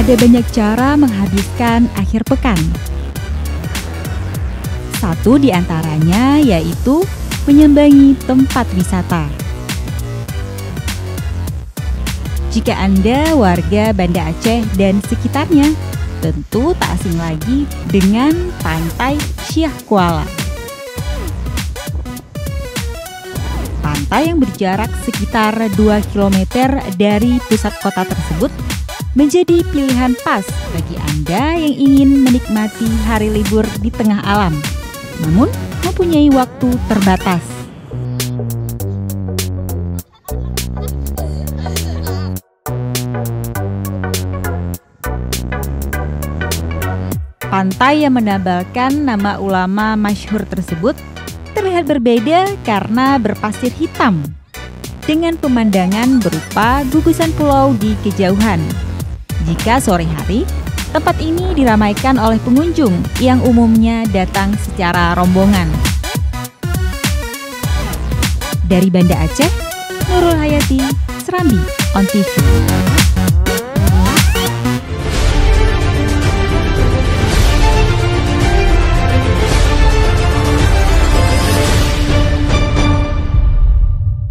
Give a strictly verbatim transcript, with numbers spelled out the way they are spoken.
Ada banyak cara menghabiskan akhir pekan. Satu di antaranya yaitu menyambangi tempat wisata. Jika Anda warga Banda Aceh dan sekitarnya, tentu tak asing lagi dengan Pantai Siak Kuala. Pantai yang berjarak sekitar dua kilometer dari pusat kota tersebut menjadi pilihan pas bagi Anda yang ingin menikmati hari libur di tengah alam, namun mempunyai waktu terbatas. Pantai yang menambalkan nama ulama masyhur tersebut terlihat berbeda karena berpasir hitam dengan pemandangan berupa gugusan pulau di kejauhan. Jika sore hari, tempat ini diramaikan oleh pengunjung yang umumnya datang secara rombongan. Dari Banda Aceh, Nurul Hayati, Serambi on T V.